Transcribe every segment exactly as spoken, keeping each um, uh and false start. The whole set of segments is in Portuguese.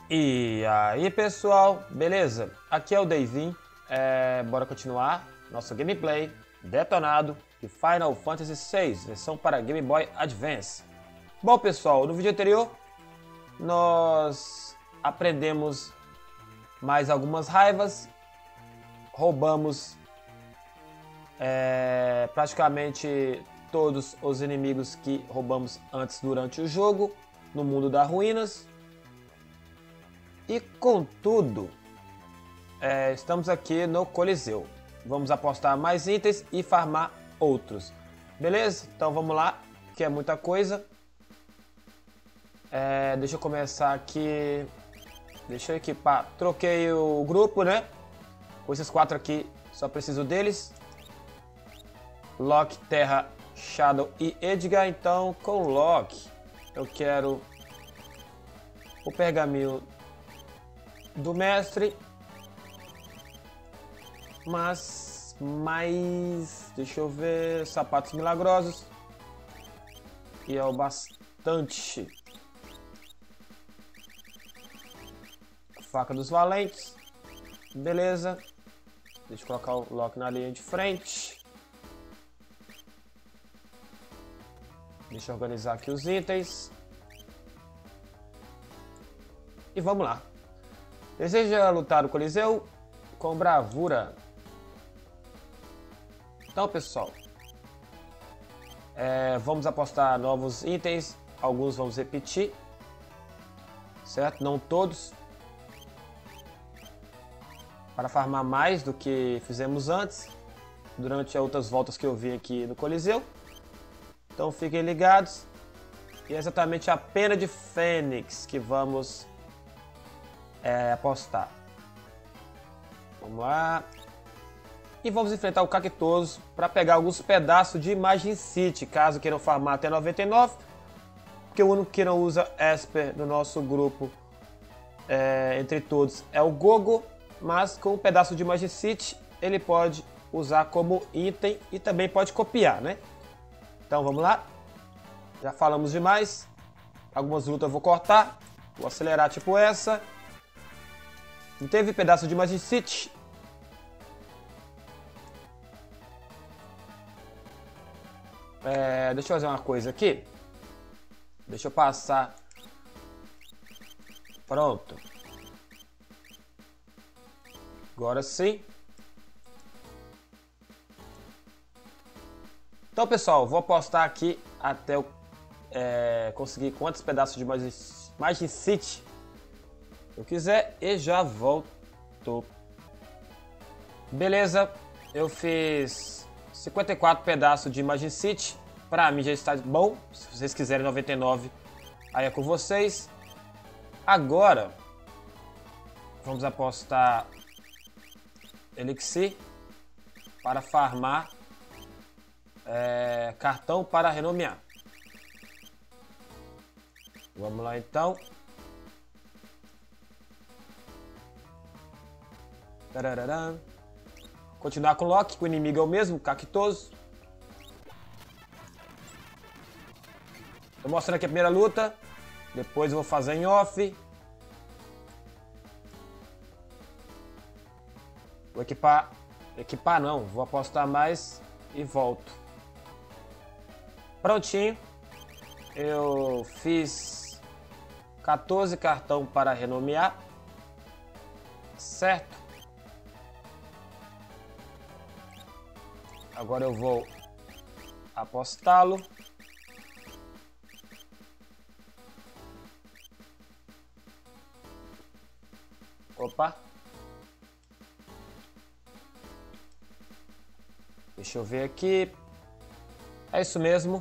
E aí pessoal, beleza? Aqui é o Deizinho, é, bora continuar nosso gameplay detonado de Final Fantasy seis, versão para Game Boy Advance. Bom pessoal, no vídeo anterior nós aprendemos mais algumas raivas, roubamos é, praticamente todos os inimigos que roubamos antes durante o jogo no mundo das ruínas. E contudo, é, estamos aqui no Coliseu. Vamos apostar mais itens e farmar outros. Beleza? Então vamos lá, que é muita coisa. É, deixa eu começar aqui. Deixa eu equipar. Troquei o grupo, né? Com esses quatro aqui, só preciso deles. Locke, Terra, Shadow e Edgar. Então, com Locke, eu quero o pergaminho do mestre, mas mais, deixa eu ver, sapatos milagrosos, e é o bastante. Faca dos valentes, beleza, deixa eu colocar o Locke na linha de frente, deixa eu organizar aqui os itens, e vamos lá. Deseja lutar no Coliseu com bravura. Então, pessoal, é, vamos apostar novos itens. Alguns vamos repetir, certo? Não todos. Para farmar mais do que fizemos antes, durante as outras voltas que eu vim aqui no Coliseu. Então, fiquem ligados. E é exatamente a pena de Fênix que vamos É, apostar. Vamos lá. E vamos enfrentar o Cactoso para pegar alguns pedaços de Imagine City, caso queiram farmar até noventa e nove. Porque o único que não usa Esper no nosso grupo, é, entre todos, é o Gogo. Mas com um pedaço de Imagine City, ele pode usar como item e também pode copiar, né? Então vamos lá. Já falamos demais. Algumas lutas eu vou cortar. Vou acelerar tipo essa. Não teve pedaço de Imagine City. É, deixa eu fazer uma coisa aqui. Deixa eu passar. Pronto. Agora sim. Então, pessoal, vou apostar aqui até eu é, conseguir quantos pedaços de Imagine City eu quiser e já volto. Beleza, eu fiz cinquenta e quatro pedaços de Imagine City. Pra mim já está bom. Se vocês quiserem noventa e nove, aí é com vocês. Agora vamos apostar Elixir para farmar é, cartão para renomear. Vamos lá então. Tararara. Continuar com o Locke, que o inimigo é o mesmo, Cactoso. Tô mostrando aqui a primeira luta. Depois eu vou fazer em off. Vou equipar. Equipar não, vou apostar mais e volto. Prontinho. Eu fiz quatorze cartão para renomear. Certo? Agora eu vou apostá-lo. Opa. Deixa eu ver aqui. É isso mesmo.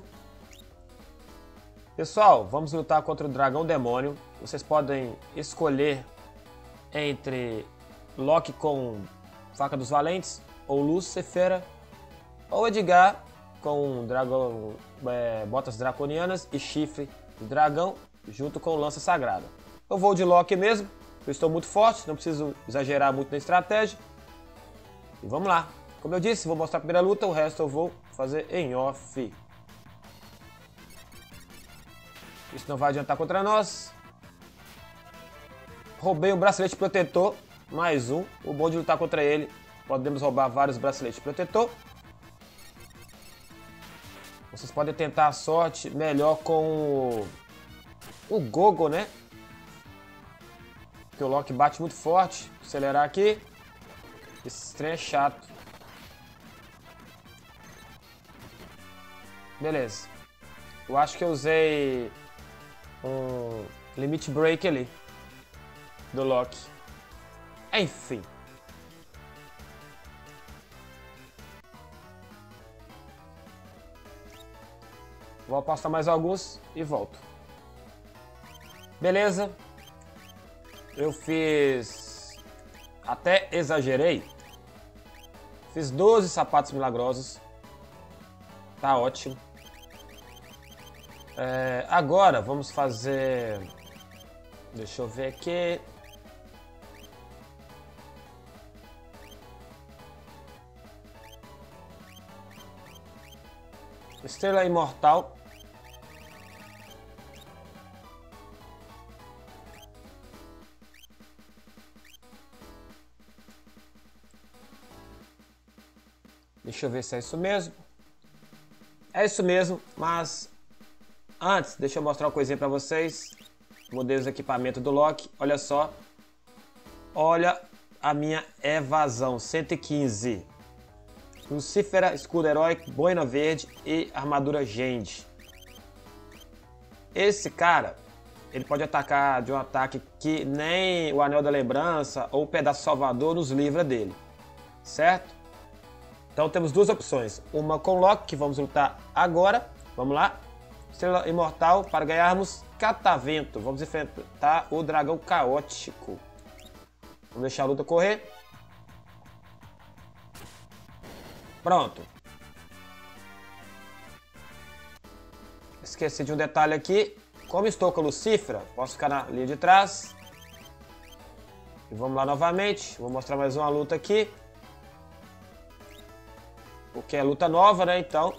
Pessoal, vamos lutar contra o Dragão Demônio. Vocês podem escolher entre Locke com Faca dos Valentes ou Lucifera, ou Edgar com dragão, é, botas draconianas e chifre de dragão junto com lança sagrada. Eu vou de Locke mesmo, eu estou muito forte, não preciso exagerar muito na estratégia. E vamos lá. Como eu disse, vou mostrar a primeira luta, o resto eu vou fazer em off. Isso não vai adiantar contra nós. Roubei um bracelete protetor. Mais um. O bom de lutar contra ele, podemos roubar vários braceletes protetor. Vocês podem tentar a sorte melhor com o, o Gogo, né? Porque o Loki bate muito forte. Vou acelerar aqui. Esse trem é chato. Beleza. Eu acho que eu usei um Limit Break ali. Do Loki. Enfim. Vou apostar mais alguns e volto. Beleza. Eu fiz... Até exagerei. Fiz doze sapatos milagrosos. Tá ótimo. É, agora vamos fazer... Deixa eu ver aqui. Estrela Imortal. Deixa eu ver se é isso mesmo. É isso mesmo, mas antes, deixa eu mostrar uma coisinha pra vocês. Mudei os equipamentos do Loki. Olha só. Olha a minha evasão. cento e quinze. Lucífera, escudo heróico, boina verde e armadura Gend. Esse cara, ele pode atacar de um ataque que nem o Anel da Lembrança ou o Pedaço Salvador nos livra dele. Certo? Então temos duas opções. Uma com Loki, que vamos lutar agora. Vamos lá. Estrela Imortal para ganharmos Catavento. Vamos enfrentar o Dragão Caótico. Vamos deixar a luta correr. Pronto. Esqueci de um detalhe aqui. Como estou com a Lucífera, posso ficar na linha de trás. E vamos lá novamente. Vou mostrar mais uma luta aqui. Porque é luta nova, né? Então.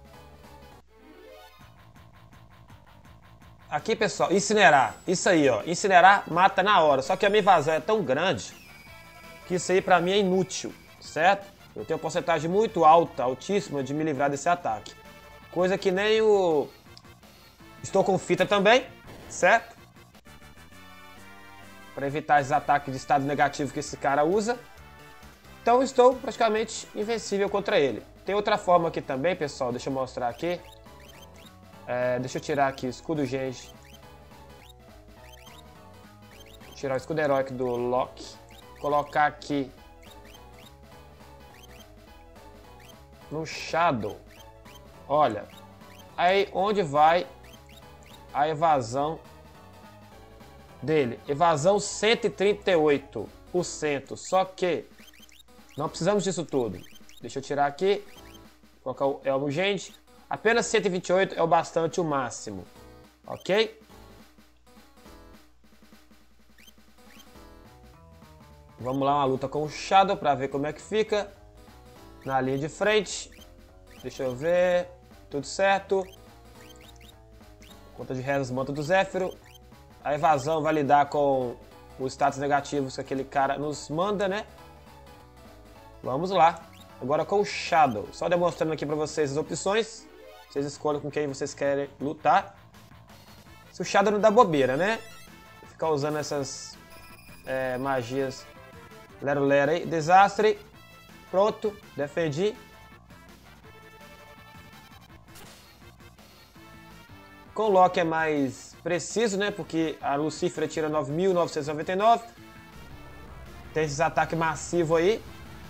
Aqui, pessoal, incinerar. Isso aí, ó. Incinerar mata na hora. Só que a minha invasão é tão grande que isso aí pra mim é inútil, certo? Eu tenho uma porcentagem muito alta, altíssima, de me livrar desse ataque. Coisa que nem o... Estou com fita também, certo? Para evitar esses ataques de estado negativo que esse cara usa. Então estou praticamente invencível contra ele. Tem outra forma aqui também, pessoal. Deixa eu mostrar aqui. É, deixa eu tirar aqui o escudo Genge. Tirar o escudo heróico do Loki. Colocar aqui no Shadow. Olha. Aí onde vai a evasão dele? Evasão cento e trinta e oito por cento. Só que não precisamos disso tudo. Deixa eu tirar aqui. Colocar o Elmo Gende. Apenas cento e vinte e oito é o bastante, o máximo. Ok? Vamos lá, uma luta com o Shadow para ver como é que fica. Na linha de frente. Deixa eu ver. Tudo certo. Conta de rezas, manto do Zéfiro. A evasão vai lidar com os status negativos que aquele cara nos manda, né? Vamos lá. Agora com o Shadow. Só demonstrando aqui pra vocês as opções. Vocês escolhem com quem vocês querem lutar. Se o Shadow não dá bobeira, né? Ficar usando essas é, magias lero lero aí. Desastre. Pronto. Defendi. Com o Loki é mais preciso, né? Porque a Lucífera tira nove mil novecentos e noventa e nove. Tem esses ataques massivos aí.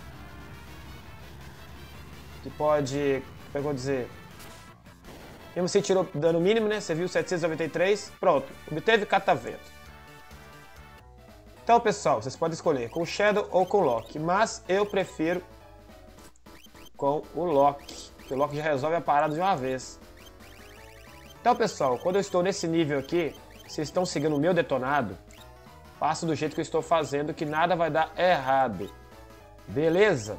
Que pode... Como é que eu vou dizer? Mesmo se tirou dano mínimo, né? Você viu setecentos e noventa e três. Pronto. Obteve Catavento. Então, pessoal, vocês podem escolher com o Shadow ou com o Loki. Mas eu prefiro com o Loki. Porque o Loki já resolve a parada de uma vez. Então, pessoal, quando eu estou nesse nível aqui, vocês estão seguindo o meu detonado, faço do jeito que eu estou fazendo, que nada vai dar errado. Beleza?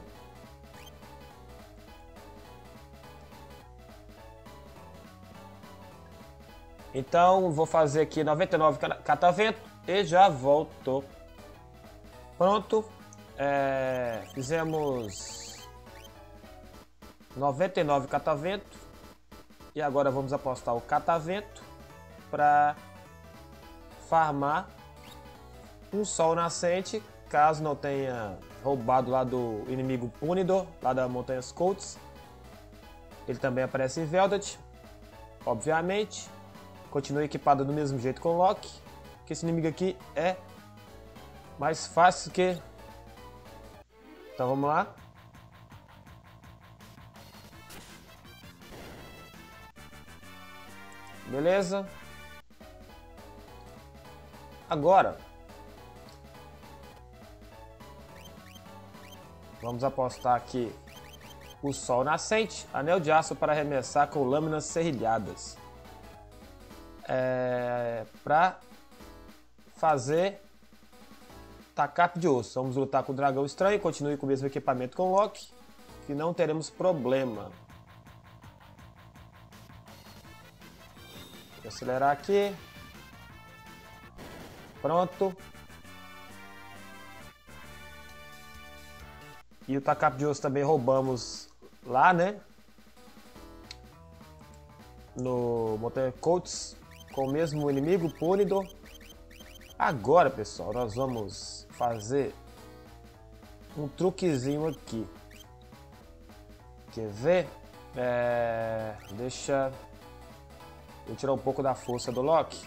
Então vou fazer aqui noventa e nove catavento e já volto. Pronto. É, fizemos noventa e nove catavento. E agora vamos apostar o catavento para farmar um sol nascente, caso não tenha roubado lá do inimigo Punidor, lá da Montanha Colts. Ele também aparece em Veldet, obviamente. Continue equipado do mesmo jeito com o Loki, que esse inimigo aqui é mais fácil que... Então vamos lá. Beleza. Agora vamos apostar aqui o sol nascente, anel de aço para arremessar com lâminas serrilhadas. É, para fazer tacape de osso. Vamos lutar com o dragão estranho. Continue com o mesmo equipamento com o Loki, que não teremos problema. Vou acelerar aqui. Pronto. E o tacape de osso também roubamos lá, né? No Montanha Colts, com o mesmo inimigo, Punidor. Agora, pessoal, nós vamos fazer um truquezinho aqui. Quer ver? É... Deixa eu tirar um pouco da força do Loki.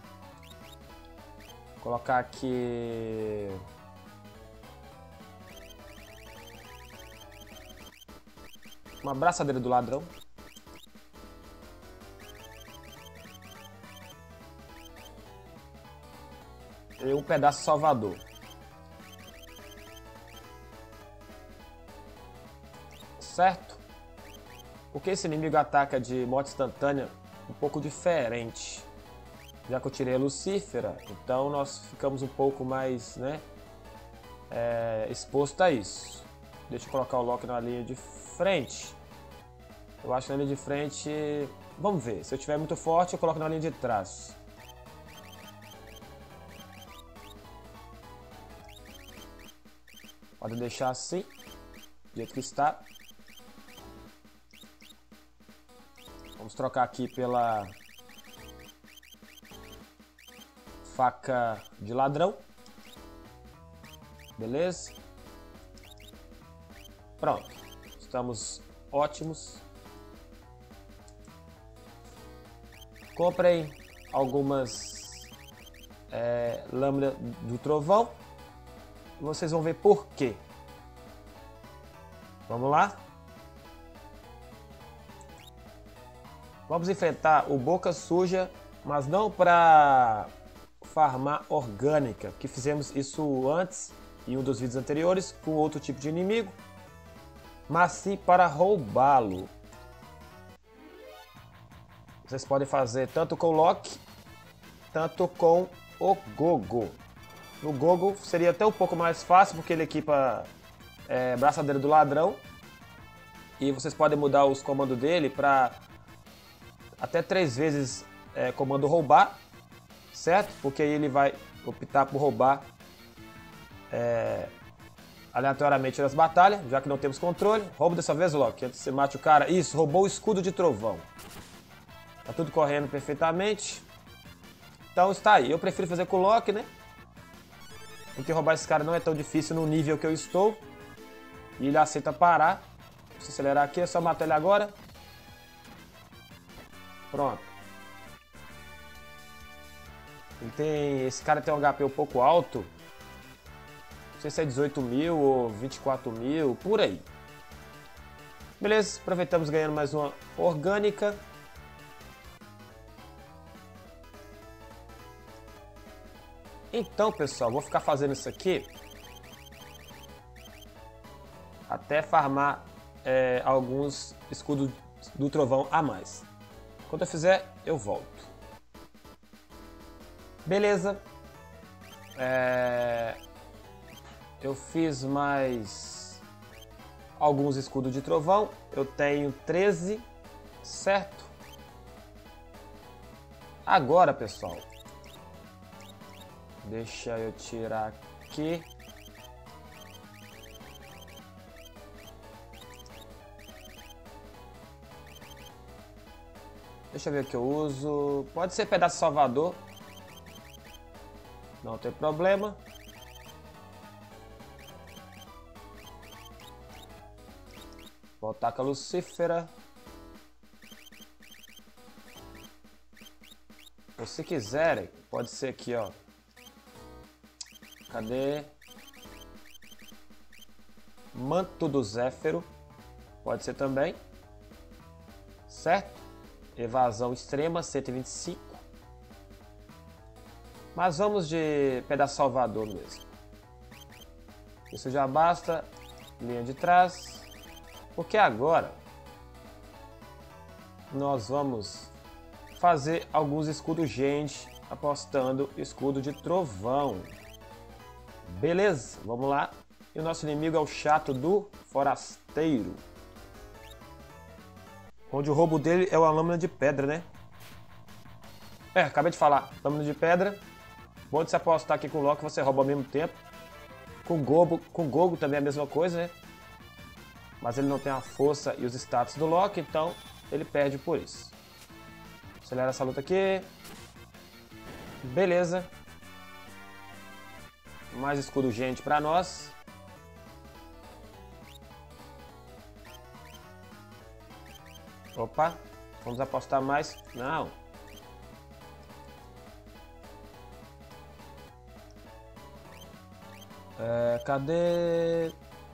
Colocar aqui... uma braçadeira do ladrão. E um pedaço salvador. Certo? Porque esse inimigo ataca de morte instantânea um pouco diferente. Já que eu tirei a Lucífera, então nós ficamos um pouco mais, né, é, exposto a isso. Deixa eu colocar o Loki na linha de frente. Eu acho que na linha de frente... Vamos ver. Se eu estiver muito forte, eu coloco na linha de trás. Pode deixar assim, do jeito que está. Vamos trocar aqui pela faca de ladrão. Beleza? Pronto. Estamos ótimos. Comprei algumas é, lâminas do trovão. E vocês vão ver por quê. Vamos lá? Vamos enfrentar o Boca Suja, mas não para farmar orgânica, que fizemos isso antes em um dos vídeos anteriores com outro tipo de inimigo, mas sim para roubá-lo. Vocês podem fazer tanto com o Loki, tanto com o Gogo. No Gogo seria até um pouco mais fácil, porque ele equipa é, braçadeira do ladrão. E vocês podem mudar os comandos dele para até três vezes é, comando roubar, certo? Porque aí ele vai optar por roubar é, aleatoriamente nas batalhas, já que não temos controle. Roubo dessa vez, Loki, antes que você mate o cara. Isso, roubou o escudo de trovão. Tá tudo correndo perfeitamente. Então está aí. Eu prefiro fazer com o Loki, né? Porque roubar esse cara não é tão difícil no nível que eu estou. E ele aceita parar. Vou acelerar aqui, é só matar ele agora. Pronto. Ele tem... Esse cara tem um H P um pouco alto. Não sei se é dezoito mil ou vinte e quatro mil, por aí. Beleza, aproveitamos ganhando mais uma orgânica. Então, pessoal, vou ficar fazendo isso aqui até farmar é, alguns escudos do trovão a mais. Quando eu fizer, eu volto. Beleza. É... Eu fiz mais alguns escudos de trovão. Eu tenho treze, certo? Agora, pessoal, deixa eu tirar aqui. Deixa eu ver o que eu uso. Pode ser pedaço de Salvador. Não tem problema. Voltar com a Lucífera. Ou se quiserem, pode ser aqui, ó. Cadê? Manto do Zéfiro. Pode ser também. Certo? Evasão extrema, cento e vinte e cinco. Mas vamos de pedaço Salvador mesmo. Isso já basta. Linha de trás. Porque agora nós vamos fazer alguns escudos gente apostando escudo de trovão. Beleza, vamos lá. E o nosso inimigo é o chato do forasteiro. Onde o roubo dele é uma lâmina de pedra, né? É, acabei de falar. Lâmina de pedra. Bom de se apostar aqui com o Loki, você rouba ao mesmo tempo. Com o Gogo, com o Gogo também é a mesma coisa, né? Mas ele não tem a força e os status do Loki, então ele perde por isso. Acelera essa luta aqui. Beleza. Mais escudo gente pra nós. Opa, vamos apostar mais. Não. É, cadê?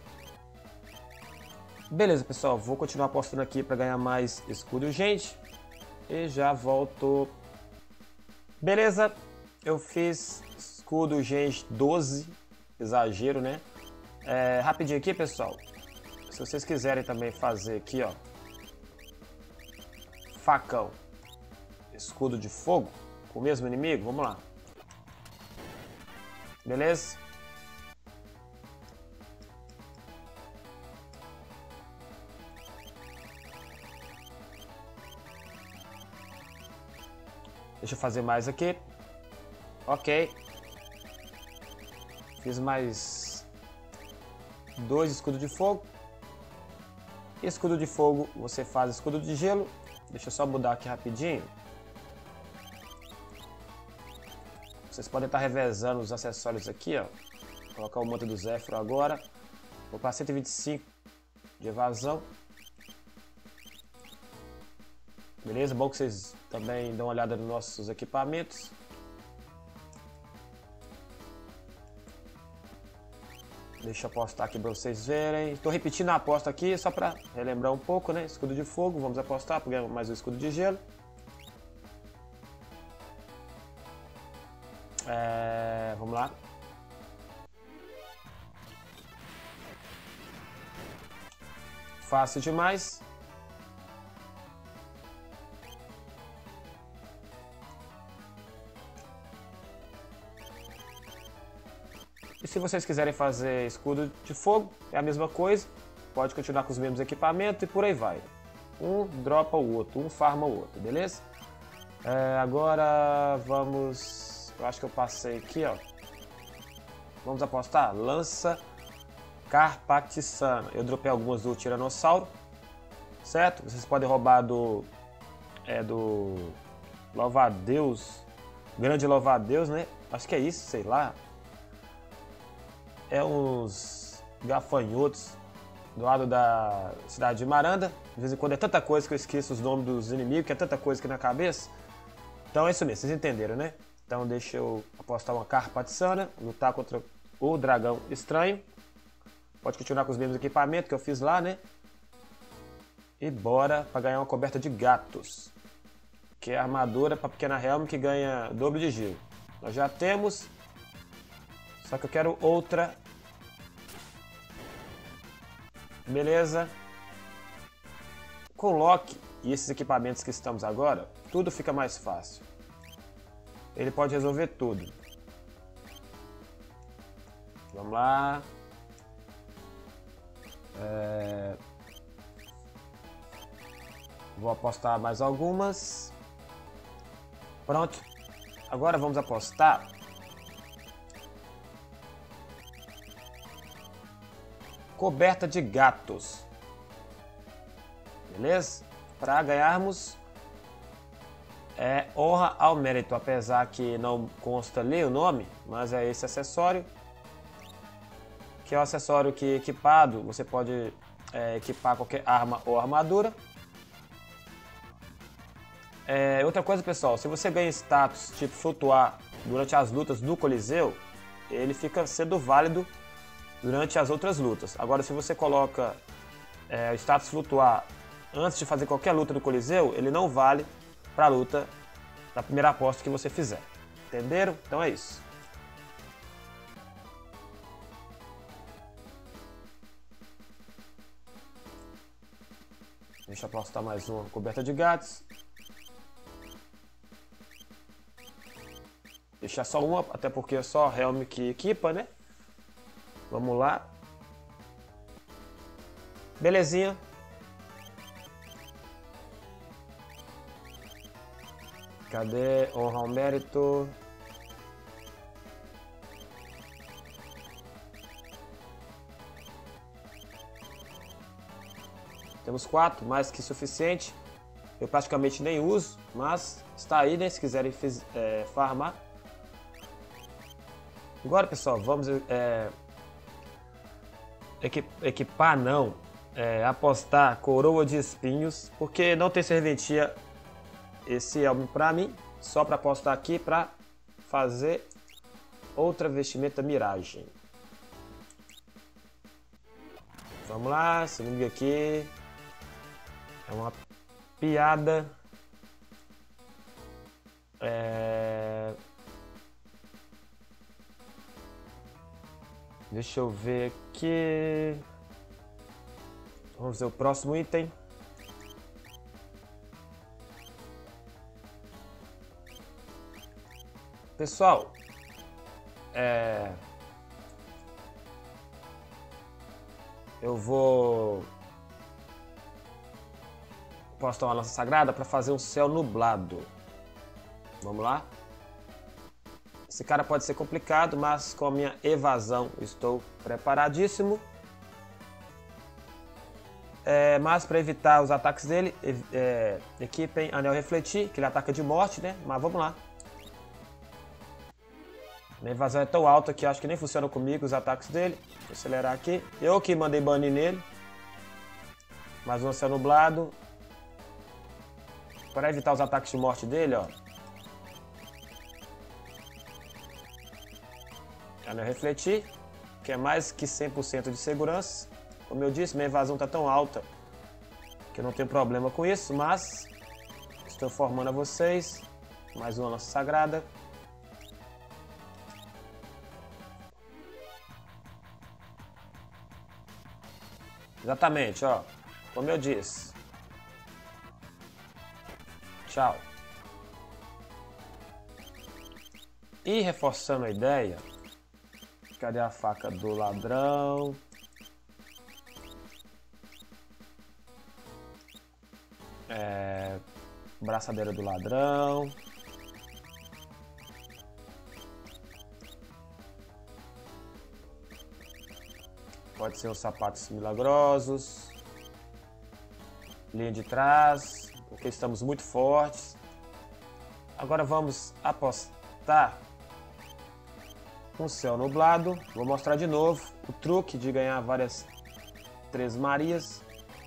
Beleza, pessoal. Vou continuar apostando aqui para ganhar mais escudo gente. E já volto. Beleza. Eu fiz escudo gente doze. Exagero, né? É, rapidinho aqui, pessoal. Se vocês quiserem também fazer aqui, ó. Facão. Escudo de fogo. Com o mesmo inimigo. Vamos lá. Beleza? Deixa eu fazer mais aqui. Ok. Fiz mais dois escudos de fogo. Escudo de fogo, você faz escudo de gelo. Deixa eu só mudar aqui rapidinho. Vocês podem estar revezando os acessórios aqui, ó. Vou colocar o manto do Zéfiro agora. Vou para cento e vinte e cinco de evasão. Beleza? Bom que vocês também dão uma olhada nos nossos equipamentos. Deixa eu apostar aqui para vocês verem. Estou repetindo a aposta aqui só para relembrar um pouco, né? Escudo de fogo, vamos apostar para ganhar mais um escudo de gelo. É, vamos lá. Fácil demais. E se vocês quiserem fazer escudo de fogo, é a mesma coisa. Pode continuar com os mesmos equipamentos e por aí vai. Um dropa o outro, um farma o outro, beleza? É, agora vamos... Eu acho que eu passei aqui, ó. Vamos apostar? Lança Carpatissana. Eu dropei algumas do Tiranossauro. Certo? Vocês podem roubar do... É do... Louva-a-Deus. Grande Louva-a-Deus, né? Acho que é isso, sei lá. É uns gafanhotos do lado da cidade de Maranda. De vez em quando é tanta coisa que eu esqueço os nomes dos inimigos, que é tanta coisa aqui na cabeça. Então é isso mesmo, vocês entenderam, né? Então deixa eu apostar uma Carpatissana, lutar contra o dragão estranho. Pode continuar com os mesmos equipamentos que eu fiz lá, né? E bora para ganhar uma coberta de gatos. Que é a armadura para pequena Helm que ganha dobro de gelo. Nós já temos. Só que eu quero outra. Beleza. Com o Loki e esses equipamentos que estamos agora, tudo fica mais fácil. Ele pode resolver tudo. Vamos lá. É... Vou apostar mais algumas. Pronto. Agora vamos apostar. Coberta de gatos. Beleza? Para ganharmos é, honra ao mérito, apesar que não consta ali o nome, mas é esse acessório. Que é o acessório que equipado, você pode é, equipar qualquer arma ou armadura. É, outra coisa, pessoal, se você ganha status tipo flutuar durante as lutas do Coliseu, ele fica sendo válido durante as outras lutas. Agora, se você coloca é, o status flutuar antes de fazer qualquer luta do Coliseu, ele não vale para a luta da primeira aposta que você fizer. Entenderam? Então é isso. Deixa eu apostar mais uma coberta de gatos. Deixar só uma, até porque é só Helm que equipa, né? Vamos lá. Belezinha. Cadê? Honra ao mérito. Temos quatro, mais que suficiente. Eu praticamente nem uso, mas está aí, né? Se quiserem fiz, é, farmar. Agora, pessoal, vamos é, equipar, não, é, apostar coroa de espinhos, porque não tem serventia esse elmo para mim, só para apostar aqui para fazer outra vestimenta miragem. Vamos lá, esse inimigo aqui é uma piada. É... Deixa eu ver aqui. Vamos ver o próximo item. Pessoal, é... eu vou postar uma lança sagrada para fazer um céu nublado. Vamos lá? Esse cara pode ser complicado, mas com a minha evasão estou preparadíssimo. É, mas para evitar os ataques dele, é, equipem Anel Refletir, que ele ataca de morte, né? Mas vamos lá. Minha evasão é tão alta que acho que nem funciona comigo os ataques dele. Vou acelerar aqui. Eu que mandei banir nele. Mais um céu nublado. Para evitar os ataques de morte dele, ó. Anel Refletir, que é mais que cem por cento de segurança. Como eu disse, minha evasão está tão alta que eu não tenho problema com isso, mas estou formando a vocês mais uma lança sagrada. Exatamente, ó, como eu disse. Tchau. E reforçando a ideia, cadê a faca do ladrão? É, braçadeira do ladrão. Pode ser os sapatos milagrosos. Linha de trás, porque estamos muito fortes. Agora vamos apostar um céu nublado. Vou mostrar de novo o truque de ganhar várias Três Marias.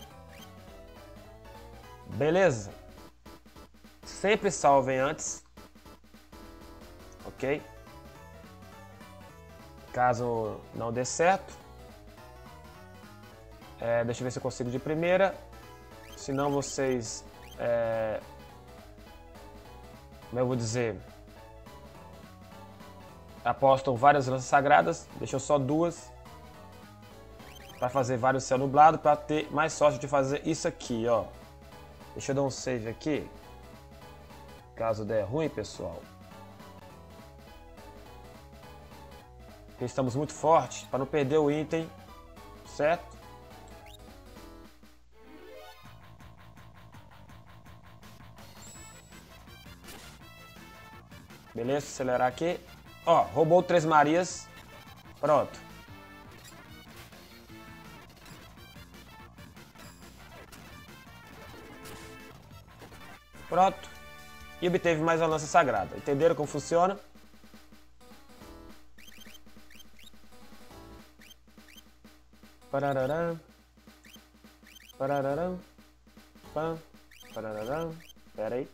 Beleza? Sempre salvem antes. Ok? Caso não dê certo. É, deixa eu ver se eu consigo de primeira. Se não, vocês... É, como eu vou dizer... apostam várias lanças sagradas. Deixou só duas. Para fazer vários céu nublado. Para ter mais sorte de fazer isso aqui, ó. Deixa eu dar um save aqui. Caso der ruim, pessoal. Porque estamos muito fortes. Para não perder o item. Certo? Beleza, acelerar aqui. Ó, roubou Três Marias. Pronto. Pronto. E obteve mais uma lança sagrada. Entenderam como funciona? Parararã. Parararã. Pam. Parararã. Pera aí.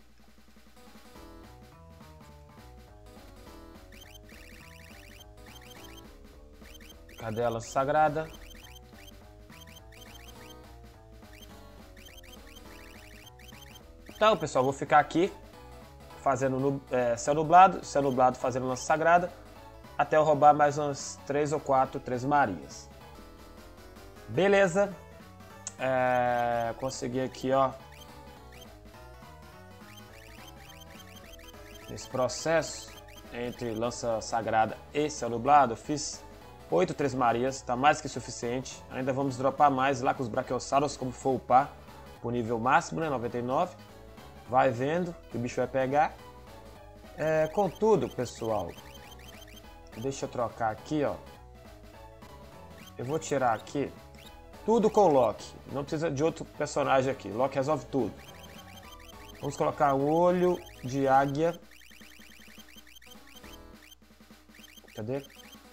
Cadê a lança sagrada? Então, pessoal, vou ficar aqui fazendo é, céu nublado, céu nublado fazendo lança sagrada, até eu roubar mais umas três ou quatro Três Marias. Beleza. É, consegui aqui, ó. Nesse processo entre lança sagrada e céu nublado, eu fiz oito Três Marias, tá mais que suficiente. Ainda vamos dropar mais lá com os Brachiosauros, como for upar pro nível máximo, né, noventa e nove. Vai vendo que o bicho vai pegar. É, contudo, pessoal, deixa eu trocar aqui, ó. Eu vou tirar aqui tudo com Loki. Não precisa de outro personagem aqui. Loki resolve tudo. Vamos colocar o olho de águia. Cadê?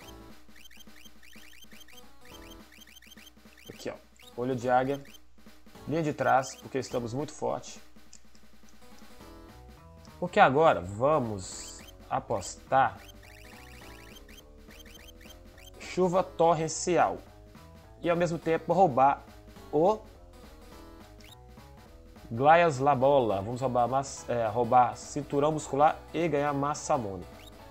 Aqui, ó. Olho de águia. Linha de trás, porque estamos muito forte. Porque agora vamos apostar chuva torrencial. E ao mesmo tempo roubar o Glaias Labola. Vamos roubar, é, roubar cinturão muscular e ganhar Massamune.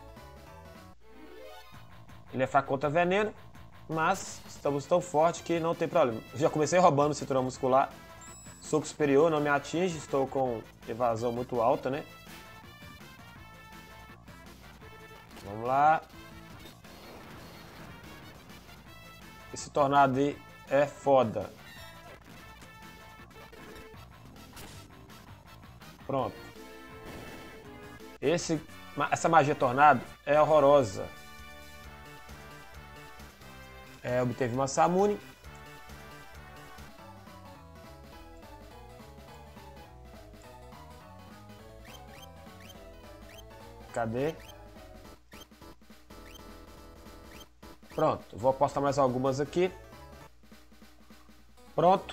Ele é fraco contra veneno, mas estamos tão fortes que não tem problema. Já comecei roubando o cinturão muscular. Soco superior não me atinge, estou com evasão muito alta, né? Vamos lá. Esse tornado aí é foda. Pronto. Esse, essa magia tornado é horrorosa. É, obteve uma Massamune. Cadê? Pronto, vou apostar mais algumas aqui. Pronto.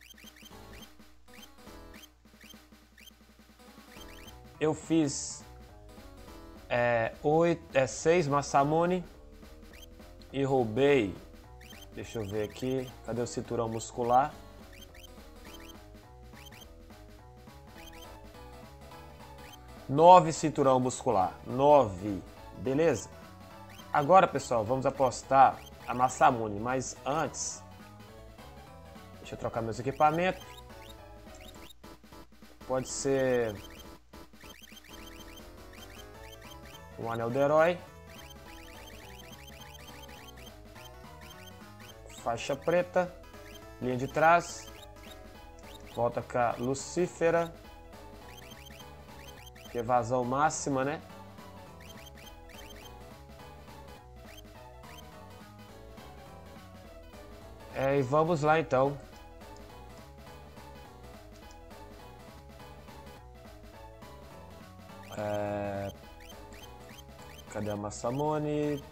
Eu fiz é, oito, é, seis Massamune e roubei. Deixa eu ver aqui. Cadê o cinturão muscular? Nove cinturão muscular. Nove. Beleza? Agora, pessoal, vamos apostar a Massamune, mas antes, deixa eu trocar meus equipamentos. Pode ser um anel do herói, faixa preta, linha de trás, volta com a Lucífera, evasão máxima, né? É, e vamos lá então. É... Cadê a Massamune?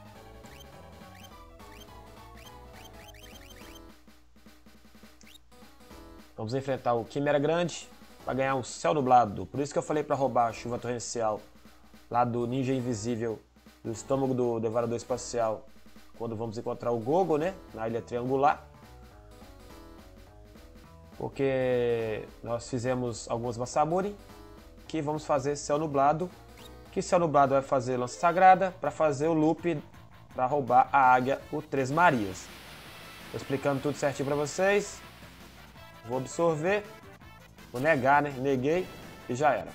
Vamos enfrentar o Quimera Grande para ganhar um céu nublado. Por isso que eu falei para roubar a chuva torrencial lá do Ninja Invisível, do estômago do Devorador Espacial. Quando vamos encontrar o Gogo, né? Na Ilha Triangular. Porque nós fizemos algumas Massamune. Que vamos fazer céu nublado. Que céu nublado vai fazer lança sagrada. Para fazer o loop. Para roubar a águia, o Três Marias. Tô explicando tudo certinho para vocês. Vou absorver. Vou negar, né? Neguei. E já era.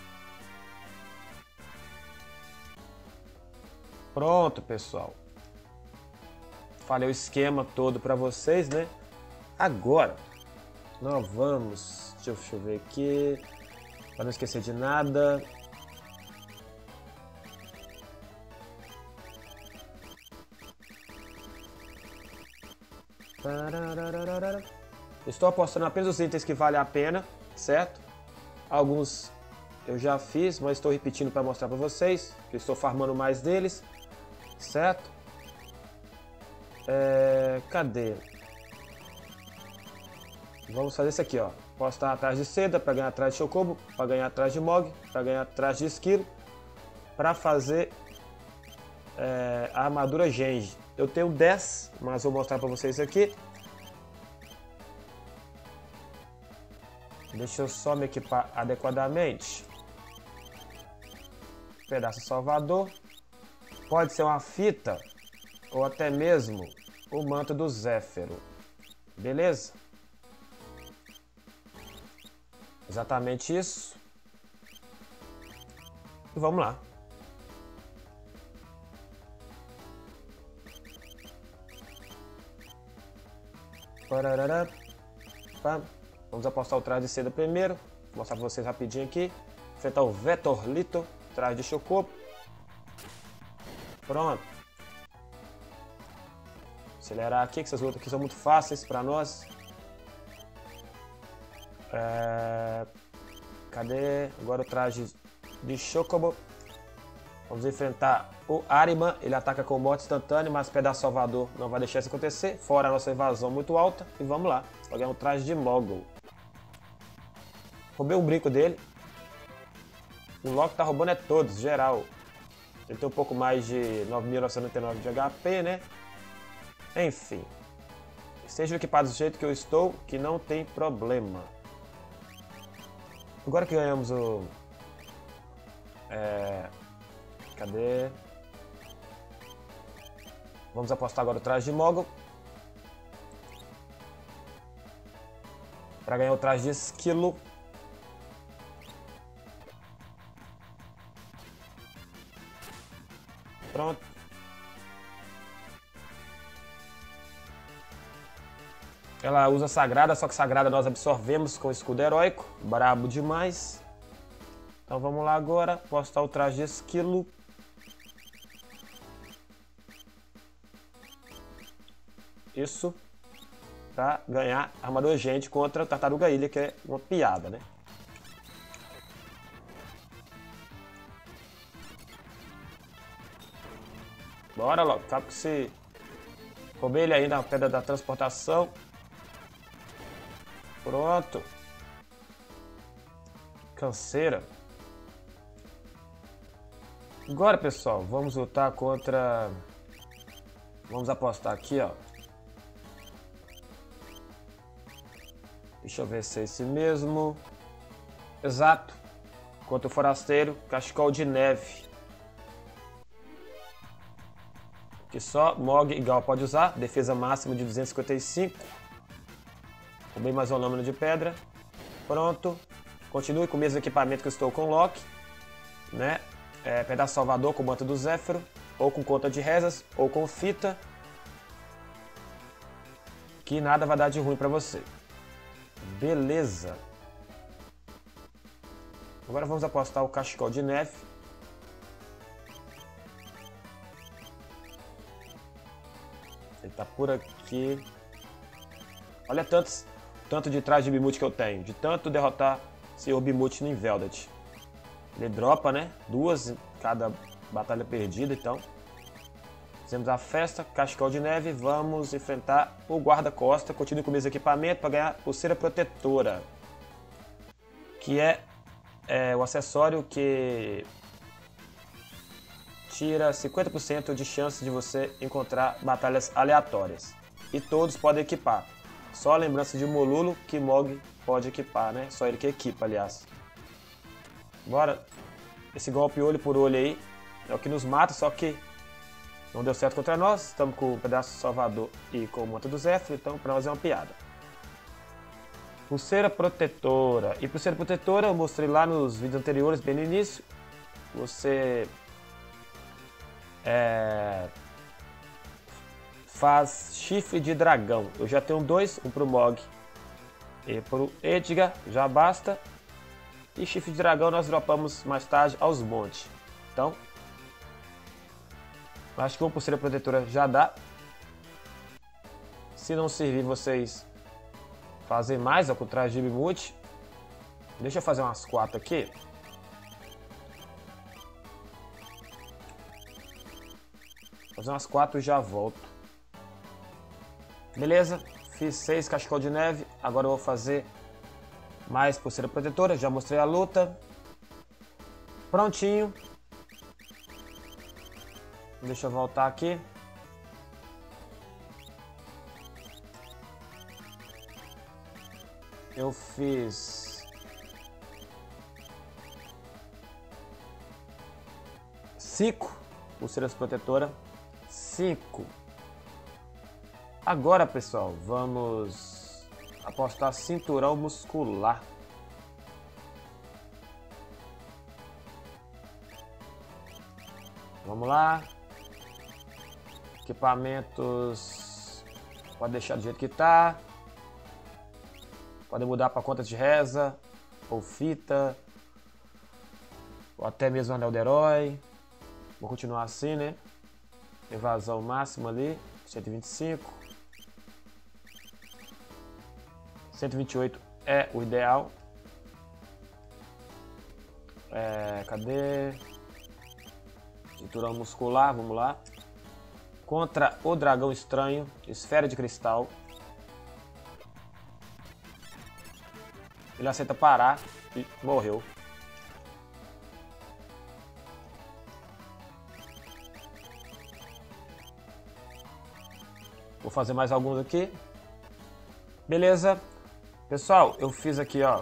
Pronto, pessoal. Falei o esquema todo para vocês, né? Agora, nós vamos... Deixa eu, deixa eu ver aqui... Para não esquecer de nada... Estou apostando apenas os itens que valem a pena, certo? Alguns eu já fiz, mas estou repetindo para mostrar para vocês que estou farmando mais deles, certo? É... Cadê? Vamos fazer isso aqui, ó. Posso estar atrás de seda para ganhar atrás de chocobo, para ganhar atrás de mog, para ganhar atrás de esquilo, para fazer é, a armadura Genji. Eu tenho dez, mas vou mostrar para vocês aqui. Deixa eu só me equipar adequadamente. Pedaço salvador. Pode ser uma fita ou até mesmo o manto do Zéfiro. Beleza? Exatamente isso. E vamos lá. Vamos apostar o traje de seda primeiro. Vou mostrar para vocês rapidinho aqui. Enfrentar o Vetorlito, traje de chocobo. Pronto. Acelerar aqui, que essas lutas aqui são muito fáceis para nós. É... Cadê? Agora o traje de chocobo. Vamos enfrentar o Ariman. Ele ataca com morte instantânea, mas pedaço salvador não vai deixar isso acontecer. Fora a nossa evasão muito alta. E vamos lá. Vou ganhar um traje de Mogul. Roubei um brinco dele. O Loki tá roubando é todos, geral. Ele tem um pouco mais de nove mil novecentos e noventa e nove de H P, né? Enfim. Estejam equipados do jeito que eu estou, que não tem problema. Agora que ganhamos o... É... Cadê? Vamos apostar agora o traje de Mogul. Para ganhar o traje de esquilo. Pronto. Ela usa sagrada, só que sagrada nós absorvemos com o escudo heróico. Brabo demais. Então vamos lá agora. Postar o traje de esquilo. Isso. Pra ganhar armadura Genji contra Tartaruga Ilha, que é uma piada, né? Bora logo, sabe que se... Roubei ele aí na pedra da transportação. Pronto. Canseira. Agora, pessoal, vamos lutar contra... Vamos apostar aqui, ó. Deixa eu ver se é esse mesmo. Exato. Contra o forasteiro, cachecol de neve. Que só Mog e Gal pode usar. Defesa máxima de duzentos e cinquenta e cinco. Roubei mais uma lâmina de pedra. Pronto. Continue com o mesmo equipamento que eu estou com o Loki. Né? É, pedaço salvador com manto do Zéfiro. Ou com conta de rezas. Ou com fita. Que nada vai dar de ruim pra você. Beleza. Agora vamos apostar o cachecol de neve. Ele tá por aqui. Olha tantos, tanto de traje de Bimute que eu tenho. De tanto derrotar senhor Bimute no Veldet. Ele dropa, né? Duas em cada batalha perdida, então. Fizemos a festa, cachecol de neve. Vamos enfrentar o guarda-costa. Continue com o mesmo equipamento para ganhar pulseira protetora. Que é, é o acessório que... tira cinquenta por cento de chance de você encontrar batalhas aleatórias. E todos podem equipar. Só a lembrança de Molulo que Mog pode equipar, né? Só ele que equipa, aliás. Bora. Esse golpe olho por olho aí é o que nos mata, só que não deu certo contra nós. Estamos com o pedaço salvador e com o manto do Zéfiro, então para nós é uma piada. Pulseira protetora. E pulseira protetora eu mostrei lá nos vídeos anteriores, bem no início. Você... É... faz chifre de dragão. Eu já tenho dois, um pro Mog e pro Edgar, já basta. E chifre de dragão nós dropamos mais tarde aos montes. Então, acho que uma pulseira protetora já dá. Se não servir, vocês fazem mais, ó, com o traje de Mimute. Deixa eu fazer umas quatro aqui. Fazer umas quatro e já volto. Beleza? Fiz seis cachecol de neve. Agora eu vou fazer mais pulseira protetora. Já mostrei a luta. Prontinho. Deixa eu voltar aqui. Eu fiz cinco pulseiras protetoras. Cinco. Agora, pessoal, vamos apostar cinturão muscular. Vamos lá. Equipamentos. Pode deixar do jeito que tá. Pode mudar para contas de reza, ou fita, ou até mesmo anel do herói. Vou continuar assim, né? Evasão máxima ali, cento e vinte e cinco. cento e vinte e oito é o ideal. É, cadê? Cinturão muscular, vamos lá. Contra o dragão estranho, esfera de cristal. Ele aceita parar e morreu. Vou fazer mais alguns aqui. Beleza. Pessoal, eu fiz aqui, ó.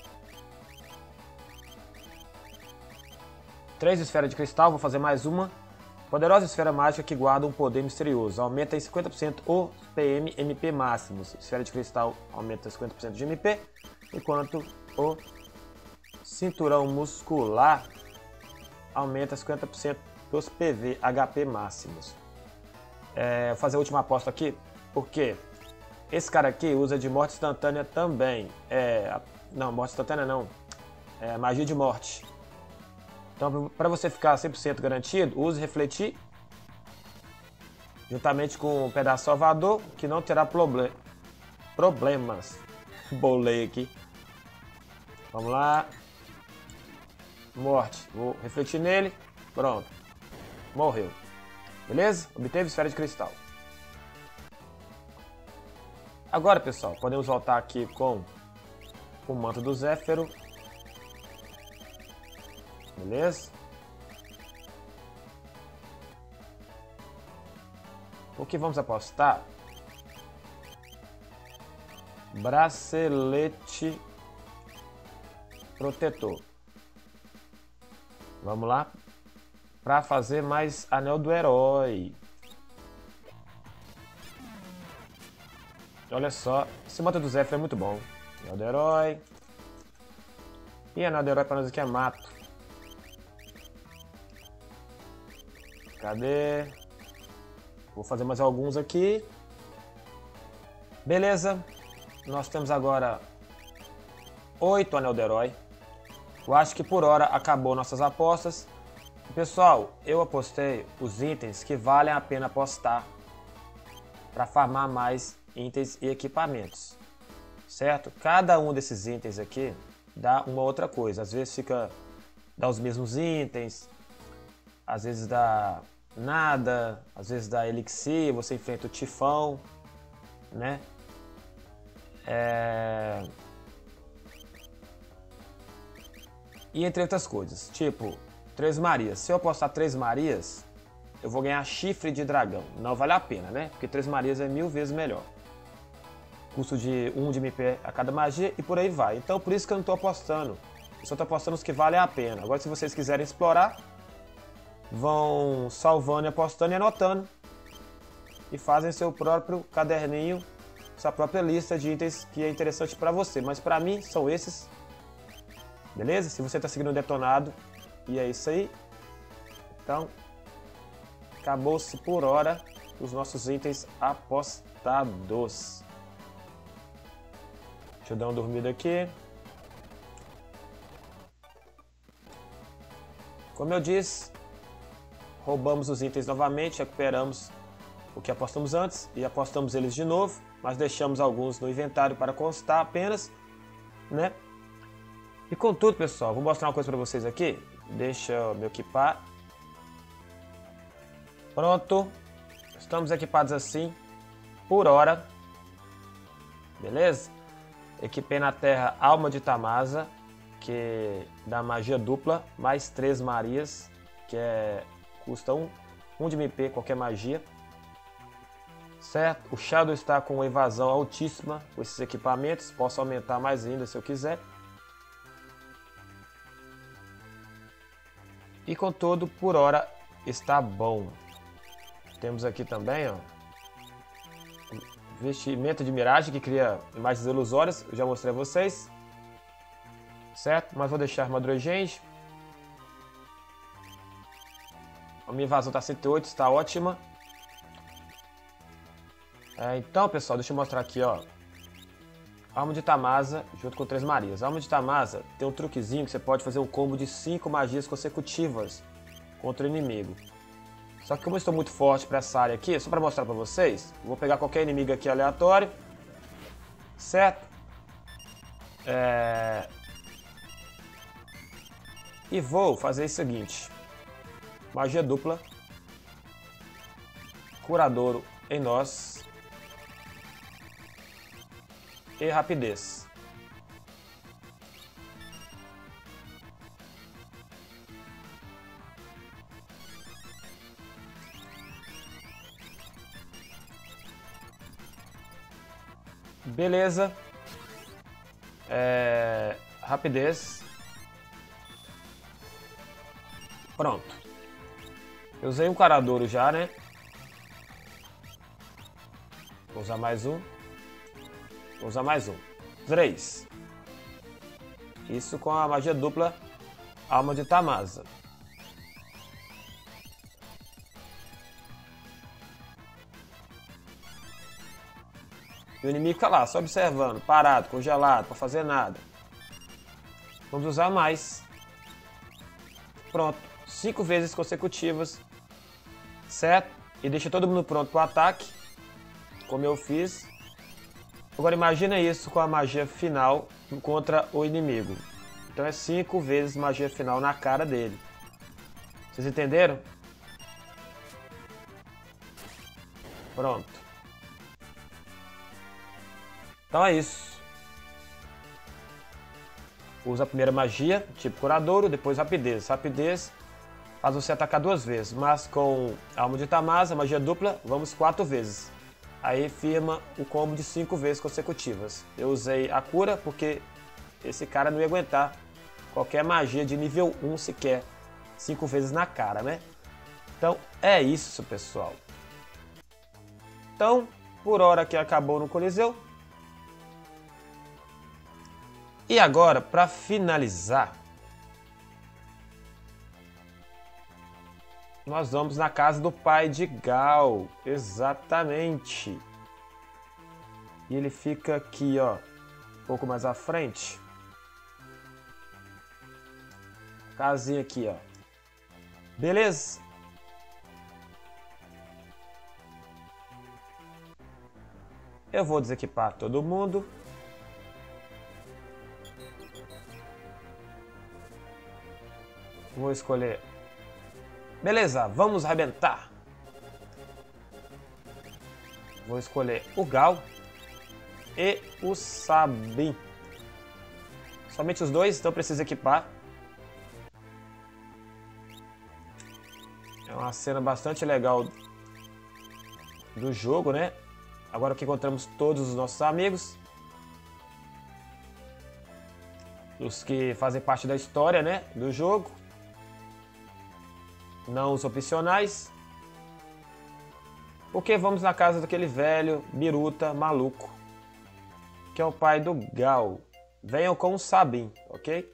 Três esferas de cristal, vou fazer mais uma. Poderosa esfera mágica que guarda um poder misterioso. Aumenta em cinquenta por cento o P M M P máximos. Esfera de cristal aumenta cinquenta por cento de M P. Enquanto o cinturão muscular aumenta cinquenta por cento dos P V H P máximos. É, vou fazer a última aposta aqui, porque esse cara aqui usa de morte instantânea também. É, não, morte instantânea não. É magia de morte. Então, para você ficar cem por cento garantido, use refletir juntamente com o pedaço salvador, que não terá problem problemas. Bolei aqui. Vamos lá. Morte. Vou refletir nele. Pronto. Morreu. Beleza? Obteve esfera de cristal. Agora, pessoal, podemos voltar aqui com o manto do Zéfiro. Beleza? O que vamos apostar? Bracelete protetor. Vamos lá. Para fazer mais anel do herói. Olha só. Esse manto do Zéfiro é muito bom. Anel do herói. E anel do herói para nós aqui é mato. Cadê? Vou fazer mais alguns aqui. Beleza. Nós temos agora oito anel do herói. Eu acho que por hora acabou nossas apostas. Pessoal, eu apostei os itens que valem a pena apostar para farmar mais itens e equipamentos. Certo? Cada um desses itens aqui dá uma outra coisa. Às vezes fica dá os mesmos itens. Às vezes dá nada, às vezes dá elixir, você enfrenta o tifão, né? É... E entre outras coisas, tipo, Três Marias. Se eu apostar Três Marias, eu vou ganhar chifre de dragão. Não vale a pena, né? Porque Três Marias é mil vezes melhor. Custo de um de M P a cada magia e por aí vai. Então por isso que eu não estou apostando. Eu só estou apostando os que valem a pena. Agora se vocês quiserem explorar, vão salvando e apostando e anotando. E fazem seu próprio caderninho, sua própria lista de itens que é interessante para você. Mas para mim são esses. Beleza? Se você está seguindo o detonado. E é isso aí. Então, acabou-se por hora os nossos itens apostados. Deixa eu dar uma dormida aqui. Como eu disse, roubamos os itens novamente, recuperamos o que apostamos antes e apostamos eles de novo. mas deixamos alguns no inventário para constar apenas, né? E contudo, pessoal, vou mostrar uma coisa para vocês aqui. Deixa eu me equipar. Pronto. Estamos equipados assim, por hora. Beleza? Equipei na terra Alma de Tamasa, que dá magia dupla, mais três Marias, que é, custa um, um de M P, qualquer magia. Certo? O Shadow está com evasão altíssima com esses equipamentos, posso aumentar mais ainda se eu quiser. E contudo, por hora está bom. Temos aqui também, ó, vestimenta de miragem que cria imagens ilusórias, eu já mostrei a vocês. Certo? Mas vou deixar armadura gente. A minha invasão está cento e oito, está ótima. É, então, pessoal, deixa eu mostrar aqui, ó. Alma de Tamasa junto com três Marias. A Alma de Tamasa tem um truquezinho que você pode fazer um combo de cinco magias consecutivas contra o inimigo. Só que como eu estou muito forte para essa área aqui, só para mostrar para vocês, vou pegar qualquer inimigo aqui aleatório, certo? É... E vou fazer o seguinte, magia dupla, curadouro em nós e rapidez. Beleza. É... Rapidez. Pronto. Eu usei um caradouro já, né? Vou usar mais um. Vou usar mais um. Três. Isso com a magia dupla Alma de Tamasa. E o inimigo fica lá, só observando, parado, congelado, para fazer nada. Vamos usar mais. Pronto. Cinco vezes consecutivas. Certo? E deixa todo mundo pronto para o ataque. Como eu fiz. Agora imagina isso com a magia final contra o inimigo. Então é cinco vezes magia final na cara dele. Vocês entenderam? Pronto. Então é isso. Usa a primeira magia, tipo curadouro, depois rapidez. Rapidez faz você atacar duas vezes, mas com Alma de Tamasa, magia dupla, vamos quatro vezes. Aí firma o combo de cinco vezes consecutivas. Eu usei a cura porque esse cara não ia aguentar qualquer magia de nível um sequer. Cinco vezes na cara, né? Então é isso, pessoal. Então, por hora que acabou no Coliseu. E agora, para finalizar, nós vamos na casa do pai de Gal. Exatamente. E ele fica aqui, ó, um pouco mais à frente. Casinha aqui, ó. Beleza? Eu vou desequipar todo mundo. Vou escolher. Beleza, vamos arrebentar. Vou escolher o Gal e o Sabin. Somente os dois, então preciso equipar. É uma cena bastante legal do jogo, né? Agora que encontramos todos os nossos amigos. Os que fazem parte da história, né? Do jogo. Não os opcionais. Porque vamos na casa daquele velho biruta maluco, que é o pai do Gal. Venham com o Sabin, ok?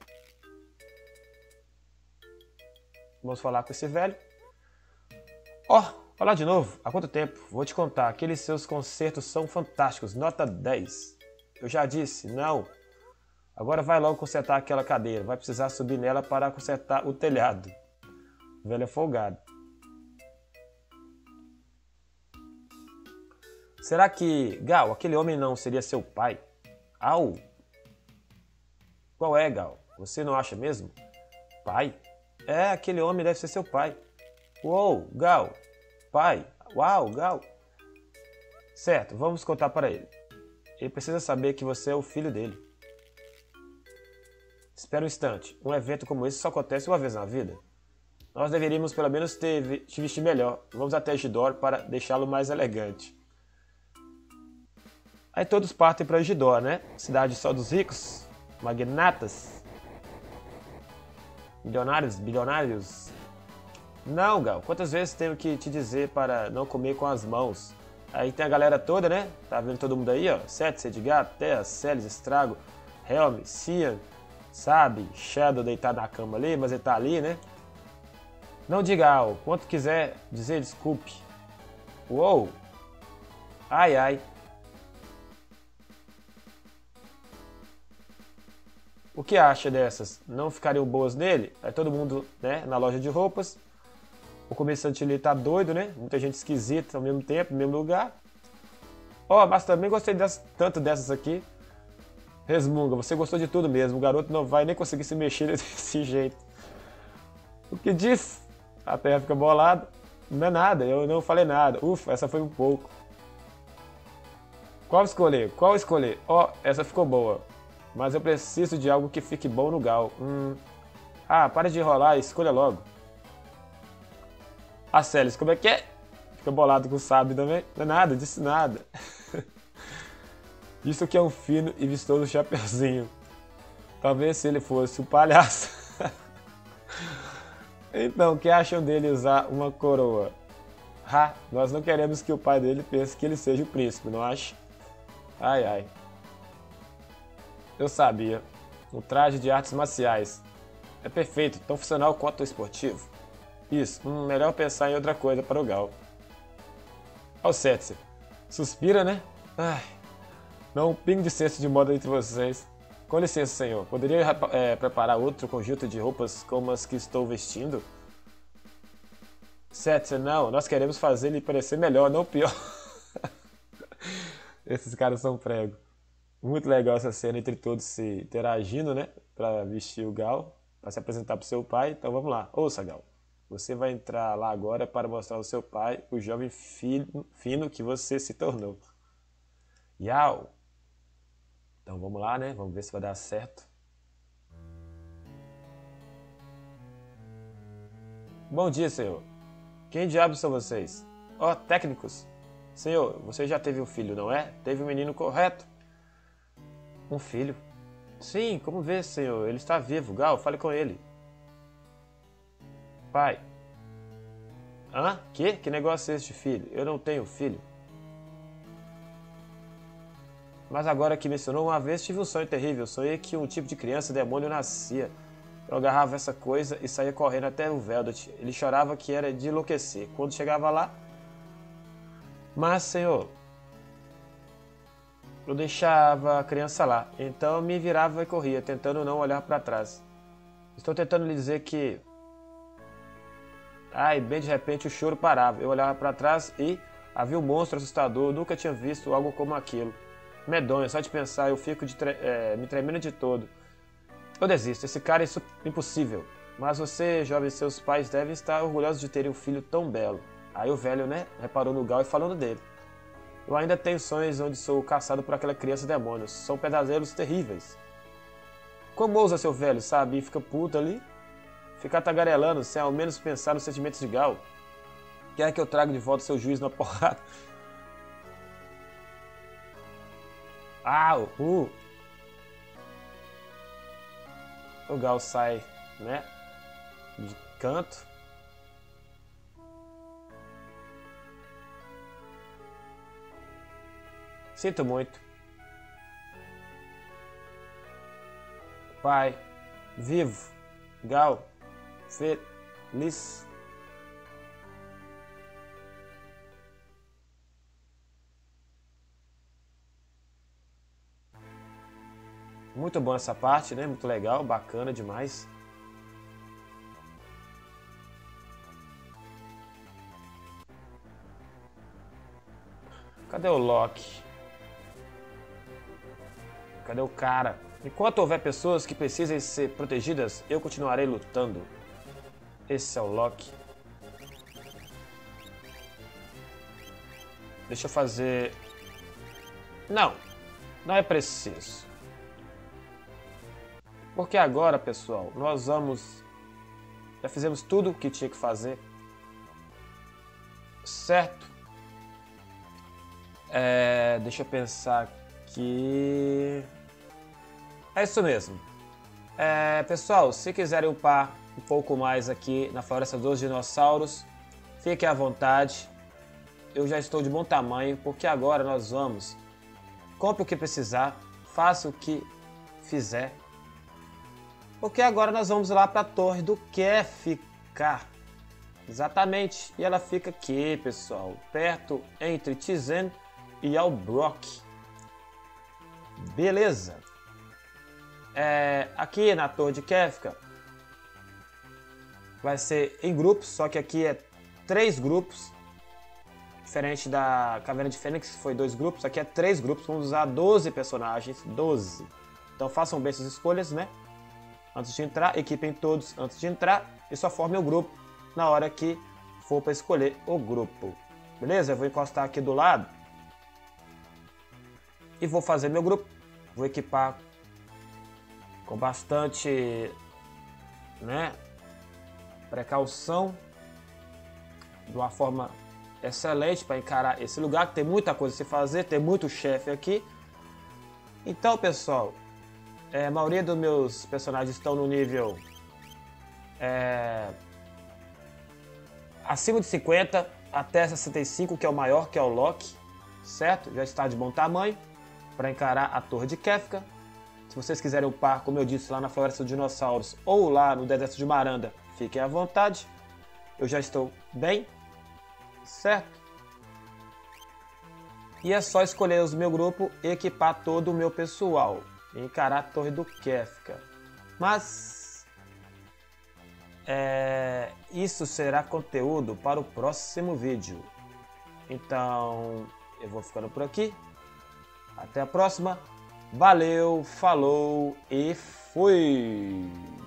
Vamos falar com esse velho. Ó, oh, falar de novo. Há quanto tempo? Vou te contar. Aqueles seus concertos são fantásticos. Nota dez. Eu já disse, não. Agora vai logo consertar aquela cadeira. Vai precisar subir nela para consertar o telhado. O velho é folgado. Será que, Gal, aquele homem não seria seu pai? Au! Qual é, Gal? Você não acha mesmo? Pai? É, aquele homem deve ser seu pai. Uou, Gal! Pai! Uau, Gal! Certo, vamos contar para ele. Ele precisa saber que você é o filho dele. Espera um instante. Um evento como esse só acontece uma vez na vida. Nós deveríamos pelo menos ter, te vestir melhor. Vamos até Gidor para deixá-lo mais elegante. Aí todos partem para Gidor, né? Cidade só dos ricos, magnatas, milionários, bilionários. Não, Gal. Quantas vezes tenho que te dizer para não comer com as mãos? Aí tem a galera toda, né? Tá vendo todo mundo aí, ó? Sets, Edgar, Terra, Celes, Estrago, Helm, Cian, sabe? Shadow deitado na cama ali, mas ele tá ali, né? Não diga Al, quanto quiser dizer desculpe. Uou! Ai, ai. O que acha dessas? Não ficariam boas nele? Aí todo mundo, né, na loja de roupas. O comerciante ali tá doido, né? Muita gente esquisita ao mesmo tempo, no mesmo lugar. Ó, oh, mas também gostei dessas, tanto dessas aqui. Resmunga, você gostou de tudo mesmo. O garoto não vai nem conseguir se mexer desse jeito. O que diz? A Terra fica bolada. Não é nada, eu não falei nada. Ufa, essa foi um pouco. Qual escolher? Qual escolher? Ó, oh, essa ficou boa. Mas eu preciso de algo que fique bom no Gal. Hum. Ah, para de enrolar, escolha logo. A Celes, como é que é? Fica bolado com o sábio também? Não é nada, disse nada. Isso que é um fino e vistoso chapeuzinho. Talvez se ele fosse o palhaço. Então, o que acham dele usar uma coroa? Ha, nós não queremos que o pai dele pense que ele seja o príncipe, não acha? Ai, ai. Eu sabia. Um traje de artes marciais. É perfeito, tão funcional quanto o esportivo. Isso, hum, melhor pensar em outra coisa para o Gal. Ó, Setzer. Suspira, né? Ai, não um pingo de senso de moda entre vocês. Com licença, senhor. Poderia é, preparar outro conjunto de roupas como as que estou vestindo? Setzer, não. Nós queremos fazer ele parecer melhor, não pior. Esses caras são prego. Muito legal essa cena entre todos se interagindo, né? Pra vestir o Gal, pra se apresentar pro seu pai. Então vamos lá. Ouça, Gal. Você vai entrar lá agora para mostrar ao seu pai o jovem fino, fino que você se tornou. Yau! Então vamos lá, né? Vamos ver se vai dar certo. Bom dia, senhor. Quem diabos são vocês? Ó, oh, técnicos. Senhor, você já teve um filho, não é? Teve um menino correto. Um filho? Sim, como vê, senhor? Ele está vivo. Gal, fale com ele. Pai. Hã? Que? Que negócio é esse de filho? Eu não tenho filho. Mas agora que mencionou, uma vez tive um sonho terrível. Sonhei que um tipo de criança demônio nascia. Eu agarrava essa coisa e saía correndo até o Veldet. Ele chorava que era de enlouquecer. Quando chegava lá... Mas, senhor... Eu deixava a criança lá. Então eu me virava e corria, tentando não olhar para trás. Estou tentando lhe dizer que... Ai, bem de repente o choro parava. Eu olhava para trás e havia um monstro assustador. Eu nunca tinha visto algo como aquilo. Medonho, só de pensar eu fico de tre é, me tremendo de todo. Eu desisto, esse cara é impossível. Mas você, jovem, seus pais devem estar orgulhosos de terem um filho tão belo. Aí o velho, né, reparou no Gal e falando dele. Eu ainda tenho sonhos onde sou caçado por aquela criança demônio. São pesadelos terríveis. Como ousa seu velho, sabe? E fica puto ali. Ficar tagarelando sem ao menos pensar nos sentimentos de Gal. Quer que eu traga de volta seu juiz na porrada? Ah, uh. O Gal sai, né? De canto. Sinto muito. Pai, vivo, Gal, feliz. Muito bom essa parte, né? Muito legal, bacana demais. Cadê o Loki? Cadê o cara? Enquanto houver pessoas que precisem ser protegidas, eu continuarei lutando. Esse é o Loki. Deixa eu fazer... Não, não é preciso. Porque agora, pessoal, nós vamos... Já fizemos tudo o que tinha que fazer. Certo? É... Deixa eu pensar aqui... É isso mesmo. É... Pessoal, se quiserem upar um pouco mais aqui na Floresta dos Dinossauros, fiquem à vontade. Eu já estou de bom tamanho, porque agora nós vamos... Compre o que precisar, faça o que fizer. Porque agora nós vamos lá para a Torre do Kefka. Exatamente. E ela fica aqui, pessoal. Perto entre Tizen e Albrook. Beleza. É, aqui na Torre de Kefka vai ser em grupos, só que aqui é três grupos. Diferente da Caverna de Fênix, que foi dois grupos, aqui é três grupos. Vamos usar doze personagens, doze. Então façam bem essas escolhas, né? Antes de entrar, equipem todos antes de entrar e só formem o grupo na hora que for para escolher o grupo. Beleza? Eu vou encostar aqui do lado e vou fazer meu grupo. Vou equipar com bastante, né, precaução, de uma forma excelente para encarar esse lugar, que tem muita coisa a se fazer, tem muito chefe aqui. Então, pessoal, é, a maioria dos meus personagens estão no nível é, acima de cinquenta até sessenta e cinco, que é o maior, que é o Loki, certo? Já está de bom tamanho para encarar a Torre de Kefka. Se vocês quiserem upar, como eu disse, lá na Floresta dos Dinossauros ou lá no Deserto de Maranda, fiquem à vontade. Eu já estou bem, certo? E é só escolher o meu grupo e equipar todo o meu pessoal e encarar a Torre do Kefka. Mas é, isso será conteúdo para o próximo vídeo. Então eu vou ficando por aqui. Até a próxima. Valeu, falou e fui!